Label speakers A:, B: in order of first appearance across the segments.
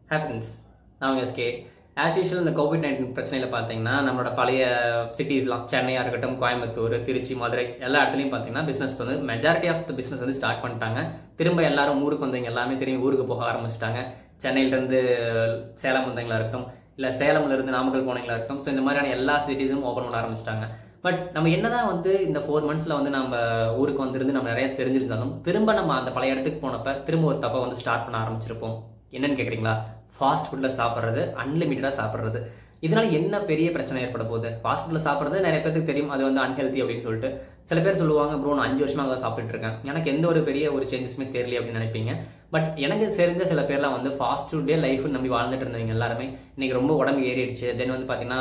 A: Happens. நான் SK. As usual இந்த கோவிட்-19 பிரச்சனையில் பார்த்தீங்கன்னா நம்மளோட பழைய சிட்டிஸ்லாம் சென்னையாக இருக்கட்டும், கோயம்புத்தூர், திருச்சி, மதுரை எல்லா இடத்துலையும் பார்த்தீங்கன்னா பிஸ்னஸ் வந்து மெஜாரிட்டி ஆஃப் த பிஸ்னஸ் வந்து ஸ்டார்ட் பண்ணிட்டாங்க. திரும்ப எல்லாரும் ஊருக்கு வந்தவங்க எல்லாமே திரும்பி ஊருக்கு போக ஆரம்பிச்சிட்டாங்க. சென்னையிலேருந்து சேலம் வந்தவங்களா இருக்கட்டும், இல்லை சேலம்லேருந்து நாமக்கல் போனவங்களா இருக்கட்டும். ஸோ இந்த மாதிரியான எல்லா சிட்டிஸும் ஓப்பன் பண்ண ஆரம்பிச்சிட்டாங்க. பட் நம்ம என்னதான் வந்து இந்த 4 months வந்து நம்ம ஊருக்கு வந்திருந்து நம்ம நிறைய தெரிஞ்சிருந்தாலும் திரும்ப நம்ம அந்த பழைய இடத்துக்கு போனப்ப திரும்ப ஒரு தப்பை வந்து ஸ்டார்ட் பண்ண ஆரம்பிச்சிருப்போம். என்னன்னு கேட்குறீங்களா? ஃபாஸ்ட் ஃபுட்டில் சாப்பிட்றது, அன்லிமிட்டடாக சாப்பிட்றது. இதனால என்ன பெரிய பிரச்சனை ஏற்பட போகுது? ஃபாஸ்ட் ஃபுட்டில் சாப்பிட்றது நிறைய பேருக்கு தெரியும், அது வந்து அன்ஹெல்தி அப்படின்னு சொல்லிட்டு. சில பேர் சொல்லுவாங்க, ப்ரோ நான் 5 வருஷமாக தான் சாப்பிட்டு இருக்கேன், எனக்கு எந்த ஒரு பெரிய ஒரு சேஞ்சஸுமே தெரியல அப்படின்னு நினைப்பீங்க. பட் எனக்கு தெரிஞ்ச சில பேர்லாம் வந்து ஃபாஸ்ட் ஃபுட்டே லைஃப் நம்பி வாழ்ந்துட்டு இருந்தவங்க எல்லாருமே இன்னைக்கு ரொம்ப உடம்பு ஏறிடுச்சு. தென் வந்து பார்த்தீங்கன்னா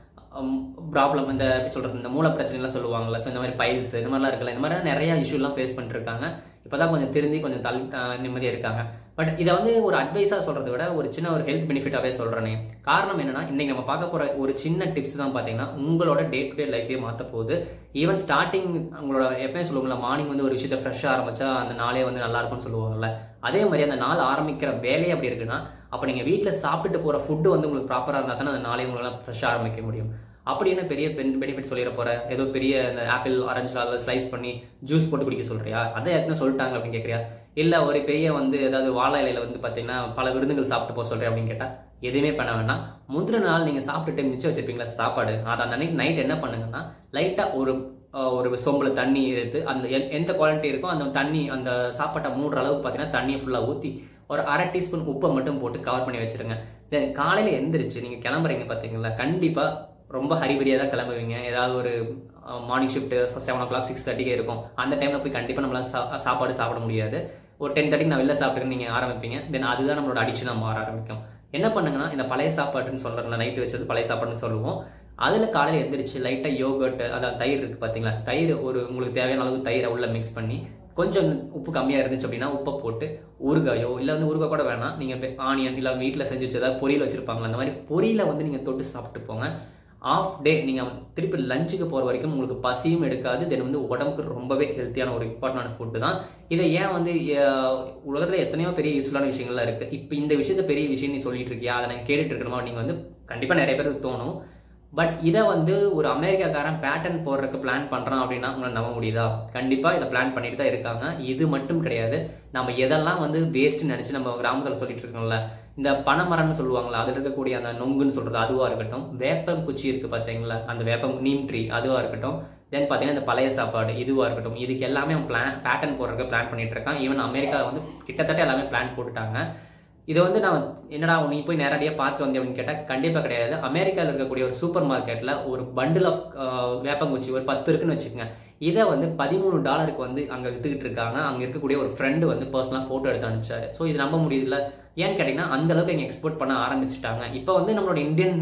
A: ப்ராப்ளம், இந்த எப்படி சொல்கிறது, இந்த மூல பிரச்சனைலாம் சொல்லுவாங்கல்ல. ஸோ இந்த மாதிரி பைல்ஸ் இந்த மாதிரிலாம் இருக்குல்ல, இந்த மாதிரி நிறைய இஷ்யூலாம் ஃபேஸ் பண்ணிட்டு இருக்காங்க. இப்போ தான் கொஞ்சம் திருந்தி கொஞ்சம் நிம்மதியாக இருக்காங்க. பட் இதை வந்து ஒரு அட்வைஸாக சொல்கிறத விட ஒரு சின்ன ஒரு ஹெல்த் பெனிஃபிட்டாகவே சொல்கிறேனே. காரணம் என்னன்னா, இன்றைக்கி நம்ம பார்க்க போகிற ஒரு சின்ன டிப்ஸ் தான் பார்த்தீங்கன்னா உங்களோட டே டு டே லைஃபே மாற்ற போகுது. ஈவன் ஸ்டார்டிங் உங்களோட எப்பயும் சொல்லுவோம்ல, மார்னிங் வந்து ஒரு விஷயத்தை ஃப்ரெஷ்ஷாக ஆரம்பிச்சா அந்த நாளே வந்து நல்லா இருக்கும்னு சொல்லுவாங்கல்ல. அதே மாதிரி அந்த நாள் ஆரம்பிக்கிற வேலையே அப்படி இருக்குன்னா, அப்போ நீங்கள் வீட்டில் சாப்பிட்டுட்டு போகிற ஃபுட்டு வந்து உங்களுக்கு ப்ராப்பராக இருந்தால் தானே அந்த நாளே உங்களால் ஃப்ரெஷ்ஷாக ஆரம்பிக்க முடியும். அப்படின்னு பெரிய பெனிஃபிட் சொல்லிட போற, ஏதோ பெரிய இந்த ஆப்பிள் ஆரஞ்சுல ஸ்லைஸ் பண்ணி ஜூஸ் போட்டு குடிக்க சொல்றியா? அதை ஏற்கனவே சொல்லிட்டாங்க அப்படின்னு கேட்குறியா? இல்லை ஒரு பெரிய வந்து ஏதாவது வாழை இலையில வந்து பார்த்தீங்கன்னா பல விருந்துகள் சாப்பிட்டு போக சொல்றேன் அப்படின்னு கேட்டால் எதுவுமே பண்ண வேண்டாம். முந்தின நாள் நீங்கள் சாப்பிட்டுட்டு மிச்சம் வச்சிருப்பீங்களா சாப்பாடு, அதை அந்த அன்னைக்கு நைட் என்ன பண்ணுங்கன்னா, லைட்டாக ஒரு சொம்பில் தண்ணி எடுத்து அந்த எந்த குவாலிட்டி இருக்கோ அந்த தண்ணி, அந்த சாப்பாட்டை மூடுற அளவுக்கு பார்த்தீங்கன்னா தண்ணியை ஃபுல்லாக ஊற்றி ஒரு 1/2 டீஸ்பூன் உப்பை மட்டும் போட்டு கவர் பண்ணி வச்சிருங்க. தென் காலையில் எந்திரிச்சு நீங்கள் கிளம்புறீங்க பார்த்தீங்களா, கண்டிப்பாக ரொம்ப ஹரிபரியாக தான் கிளம்புவீங்க. ஏதாவது ஒரு மார்னிங் ஷிஃப்ட் 7 o'clock 6:30 இருக்கும். அந்த டைமில் போய் கண்டிப்பாக நம்மளால சாப்பாடு சாப்பிட முடியாது. ஒரு 10:30 நான் வெளில சாப்பிட்டுன்னு நீங்கள் ஆரம்பிப்பீங்க. தென் அதுதான் நம்மளோட அடிக்ஷனாக மாற ஆரம்பிக்கும். என்ன பண்ணுங்கன்னா, இந்த பழைய சாப்பாடுன்னு சொல்கிறேன், நைட்டு வச்சது பழைய சாப்பாடுன்னு சொல்லுவோம். அதில் காலையில் எந்திரிச்சு லைட்டாக யோகர்ட், அதாவது தயிர் இருக்குது பார்த்தீங்களா, தயிர் உங்களுக்கு தேவையான அளவுக்கு தயிரை உள்ள மிக்ஸ் பண்ணி, கொஞ்சம் உப்பு கம்மியாக இருந்துச்சு அப்படின்னா உப்பை போட்டு ஊறுகாயோ, இல்லை வந்து ஊறுகாய் கூட வேணாம், நீங்கள் ஆனியன் இல்லை வீட்டில் செஞ்சு வச்சு ஏதாவது பொரியல் வச்சுருப்பாங்களா, அந்த மாதிரி பொரியலை வந்து நீங்கள் தொட்டு சாப்பிட்டு போங்க. ஆஃப் டே நீங்கள் திருப்பி லஞ்சுக்கு போகிற வரைக்கும் உங்களுக்கு பசியும் எடுக்காது. தென் வந்து உடம்புக்கு ரொம்பவே ஹெல்த்தியான ஒரு இம்பார்ட்டன்டான ஃபுட்டு தான். இதை ஏன் வந்து உலகத்தில் எத்தனையோ பெரிய யூஸ்ஃபுல்லான விஷயங்கள்லாம் இருக்குது. இப்போ இந்த விஷயத்த பெரிய விஷயம் நீ சொல்லிட்டு இருக்கியா, அதை நான் கேட்டுட்டு இருக்கணுமா, நீங்கள் வந்து கண்டிப்பாக நிறைய பேருக்கு தோணும். பட் இதை வந்து ஒரு அமெரிக்காக்காரன் பேட்டர்ன் போடுறதுக்கு பிளான் பண்ணுறான் அப்படின்னா உங்களை நம்ப முடியுதா? கண்டிப்பாக இதை பிளான் பண்ணிட்டு தான் இருக்காங்க. இது மட்டும் கிடையாது, நம்ம எதெல்லாம் வந்து வேஸ்ட்டுன்னு நினச்சி நம்ம கிராமத்தில் சொல்லிட்டு இருக்கோம்ல, இந்த பனைமரம்னு சொல்லுவாங்களா, அதில் இருக்கக்கூடிய அந்த நொங்குன்னு சொல்கிறது அதுவாக இருக்கட்டும், வேப்பம் குச்சி இருக்குது பார்த்தீங்களா, அந்த வேப்பம் நீம் ட்ரீ அதுவாக இருக்கட்டும், தென் பார்த்தீங்கன்னா இந்த பழைய சாப்பாடு இதுவாக இருக்கட்டும், இதுக்கு எல்லாமே அவன் பேட்டர்ன் போடுறதுக்கு பிளான் பண்ணிட்டு இருக்கான். ஈவன் அமெரிக்கா வந்து கிட்டத்தட்ட எல்லாமே பிளான் போட்டுட்டாங்க. இதை வந்து நான் என்னடா நீ போய் நேரடியாக பார்த்து வந்தேன் அப்படின்னு கேட்டால் கண்டிப்பாக கிடையாது. அமெரிக்காவில் இருக்கக்கூடிய ஒரு சூப்பர் மார்க்கெட்டில் ஒரு பண்டில் ஆஃப் வேப்பங்குச்சி ஒரு 10 இருக்குன்னு வச்சுக்கோங்க. இதை வந்து $13 வந்து அங்கே வித்துக்கிட்டு இருக்காங்க. அங்கே இருக்கக்கூடிய ஒரு ஃப்ரெண்டு வந்து பர்சனலாக ஃபோட்டோ எடுத்து அனுப்பிச்சாரு. ஸோ இது நம்ப முடியுதுல்ல. ஏன்னு கேட்டிங்கன்னா அந்த அளவுக்கு இங்கே எக்ஸ்போர்ட் பண்ண ஆரம்பிச்சுட்டாங்க. இப்போ வந்து நம்மளோட இந்தியன்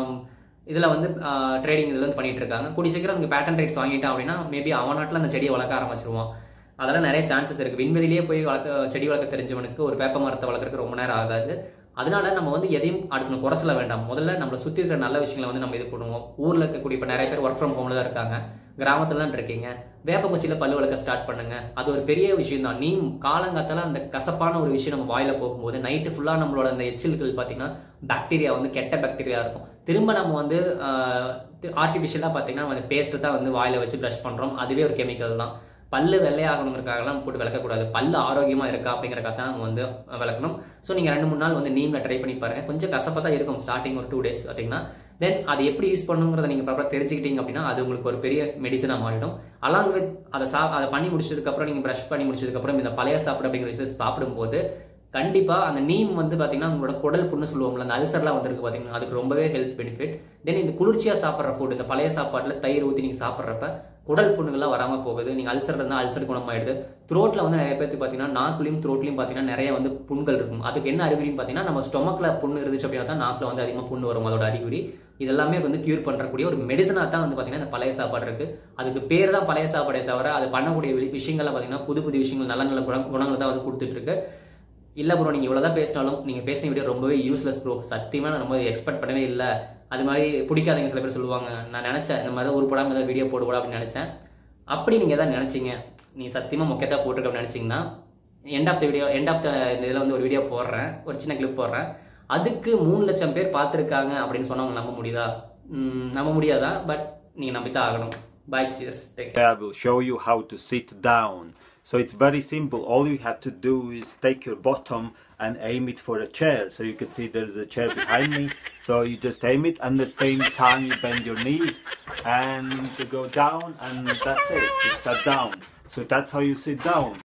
A: இதில் வந்து ட்ரேடிங் இதில் வந்து பண்ணிட்டு இருக்காங்க. கூடி சீக்கிரம் அதுக்கு பேட்டன் ரைட்ஸ் வாங்கிட்டான் அப்படின்னா மேபி அவன் நாட்டில் அந்த செடியை வளர்க்க ஆரம்பிச்சிருவான். அதெல்லாம் நிறைய சான்சஸ் இருக்குது. விண்வெளியிலேயே போய் செடி வளர்க்க தெரிஞ்சவனுக்கு ஒரு வேப்ப மரத்தை வளர்க்குறதுக்கு ரொம்ப நேரம் ஆகாது. அதனால நம்ம வந்து எதையும் அடுத்து குறை சொல்ல வேண்டாம். முதல்ல நம்மளை சுற்றி இருக்கிற நல்ல விஷயங்களை வந்து நம்ம இது பண்ணுவோம். ஊரில் இருக்கக்கூடிய இப்போ நிறைய பேர் ஒர்க் ஃப்ரம் ஹோமில் தான் இருக்காங்க, கிராமத்துல தான் இருக்கீங்க, வேப்பங்குச்சியில் பல்லு வளர்க்க ஸ்டார்ட் பண்ணுங்க. அது ஒரு பெரிய விஷயம் தான். நீ காலங்காத்தால அந்த கசப்பான ஒரு விஷயம் நம்ம வாயில போகும்போது நைட்டு ஃபுல்லாக நம்மளோட அந்த எச்சில்கள் பார்த்தீங்கன்னா பாக்டீரியா வந்து கெட்ட பாக்டீரியா இருக்கும். திரும்ப நம்ம வந்து ஆர்டிஃபிஷியலாக பார்த்தீங்கன்னா அந்த பேஸ்ட்டு தான் வந்து வாயில வச்சு ப்ரஷ் பண்ணுறோம். அதுவே ஒரு கெமிக்கல் தான். பல்லு வெள்ளையாகணுங்கிறதுக்காகலாம் போட்டு விளக்கக்கூடாது. பல்லு ஆரோக்கியமாக இருக்கா அப்படிங்கிறக்காக தான் நம்ம வந்து விளக்கணும். ஸோ நீங்கள் 2-3 நாள் வந்து நீமில் ட்ரை பண்ணி பாருங்கள். கொஞ்சம் கசப்பாக தான் இருக்கும் ஸ்டார்டிங் ஒரு 2 days பார்த்தீங்கன்னா. தென் அது எப்படி யூஸ் பண்ணுங்கிறத நீங்கள் ப்ராப்பராக தெரிஞ்சுக்கிட்டீங்க அப்படின்னா அது உங்களுக்கு ஒரு பெரிய மெடிசனாக மாறிடும். அலாங் வித் அதை பண்ணி முடிச்சதுக்கப்புறம் நீங்கள் ப்ரஷ் பண்ணி முடிச்சதுக்கப்புறம் இந்த பழைய சாப்பிட அப்படிங்கிற விஷயத்தை சாப்பிடும்போது கண்டிப்பாக அந்த நீம் வந்து பார்த்தீங்கன்னா உங்களோட குடல் புண்ணு சொல்லுவோம்ல, அந்த அல்சர்லாம் வந்துருக்கு பார்த்தீங்கன்னா அதுக்கு ரொம்பவே ஹெல்த் பெனிஃபிட். தென் இந்த குளிர்ச்சியாக சாப்பிட்ற ஃபுட், இந்த பழைய சாப்பாட்டில் தயிர் ஊற்றி நீங்கள் சாப்பிட்றப்ப குடல் புண்ணுகள்லாம் வராமல் போகுது. நீங்கள் அல்சர் இருந்தால் அல்சர் குணமாயிடுது. த்ரோட்டில் வந்து நிறைய பேருக்கு பார்த்தீங்கன்னா நாக்குலையும் த்ரோட்லையும் பார்த்தீங்கன்னா நிறைய வந்து புண்கள் இருக்கும். அதுக்கு என்ன அறிகுறின்னு பார்த்தீங்கன்னா நம்ம ஸ்டொமக்கில் புண்ணு இருந்துச்சு அப்படின்னா தான் நாக்கில் வந்து அதிகமாக புண்ணு வரும். அதோட அறிகுறி இதெல்லாமே வந்து கியூர் பண்ணுறக்கூடிய ஒரு மெடிசனாக தான் வந்து பார்த்தீங்கன்னா இந்த பழைய சாப்பாடு இருக்குது. அதுக்கு பேர் தான் பழைய சாப்பாடே தவிர அது பண்ணக்கூடிய விஷயங்கள்லாம் பார்த்தீங்கன்னா புது புது விஷயங்கள் நல்ல நல்ல குணங்கள் தான் வந்து கொடுத்துட்ருக்கு. இல்லை ப்ரோ நீங்கள் இவ்வளோ தான் பேசினாலும் நீங்கள் பேசின வீடியோ ரொம்பவே யூஸ்லெஸ் ப்ரோ, சத்தியமாக நான் ரொம்ப எக்ஸ்பெக்ட் பண்ணவே இல்லை. அது மாதிரி பிடிக்காதவங்க சில பேர் சொல்லுவாங்க. நான் நினச்சேன் இந்த மாதிரி ஒரு படம் ஏதாவது வீடியோ போடுவோம் அப்படின்னு நினச்சேன். அப்படி நீங்கள் எதாவது நினச்சிங்க, நீங்கள் சத்தியமாக மொக்கத்தான் போட்டிருக்க அப்படின்னு நினச்சிங்கன்னா எண்ட் ஆஃப் த இதில் வந்து ஒரு வீடியோ போடுறேன், ஒரு சின்ன கிளிப் போடுறேன். அதுக்கு 3 லட்சம் பேர் பார்த்துருக்காங்க அப்படின்னு சொன்னவங்க நம்ப முடியாதா? பட் நீங்க நம்பித்தான் ஆகணும். Bye, cheers, take care.
B: I will show you how to sit down. So it's very simple. All you have to do is take your bottom and aim it for a chair. So you can see there's a chair behind me. So you just aim it, and at the same time you bend your knees and you go down, and that's it. You sat down. So that's how you sit down.